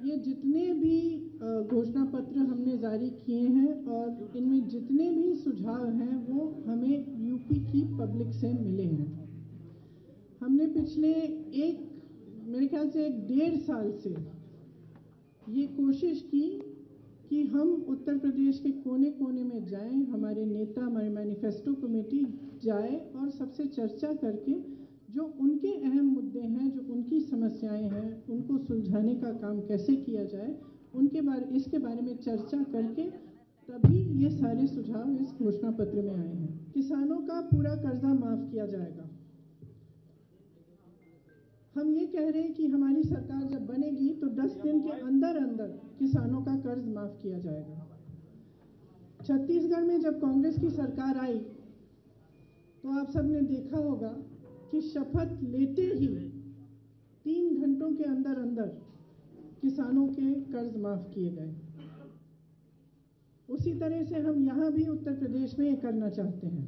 ये जितने भी घोषणा पत्र हमने जारी किए हैं और इनमें जितने भी सुझाव हैं वो हमें यूपी की पब्लिक से मिले हैं। हमने पिछले मेरे ख्याल से 1.5 साल से ये कोशिश की कि हम उत्तर प्रदेश के कोने कोने में जाएं, हमारे नेता, हमारे मैनिफेस्टो कमेटी जाए और सबसे चर्चा करके जो उनके अहम मुद्दे हैं, जो उनकी समस्याएं हैं, उनको सुलझाने का काम कैसे किया जाए, इसके बारे में चर्चा करके तभी ये सारे सुझाव इस घोषणा पत्र में आए हैं। किसानों का पूरा कर्जा माफ किया जाएगा। हम ये कह रहे हैं कि हमारी सरकार जब बनेगी तो 10 दिन के अंदर अंदर किसानों का कर्ज माफ किया जाएगा। छत्तीसगढ़ में जब कांग्रेस की सरकार आई तो आप सबने देखा होगा कि शपथ लेते ही 3 घंटों के अंदर अंदर किसानों के कर्ज माफ किए गए। उसी तरह से हम यहाँ भी उत्तर प्रदेश में ये करना चाहते हैं।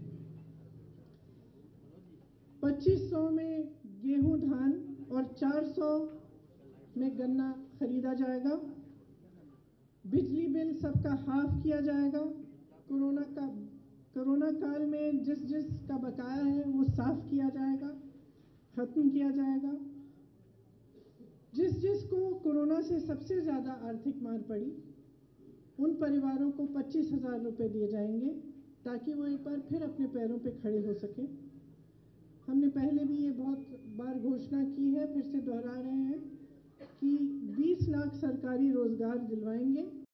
2500 में गेहूं, धान और 400 में गन्ना खरीदा जाएगा। बिजली बिल सबका हाफ किया जाएगा। कोरोना काल में जिस का बकाया है वो साफ किया जाएगा, खत्म किया जाएगा। जिस को कोरोना से सबसे ज़्यादा आर्थिक मार पड़ी उन परिवारों को 25,000 रुपये दिए जाएंगे ताकि वो एक बार फिर अपने पैरों पे खड़े हो सके। हमने पहले भी ये बहुत बार घोषणा की है, फिर से दोहरा रहे हैं कि 20 लाख सरकारी रोजगार दिलवाएंगे।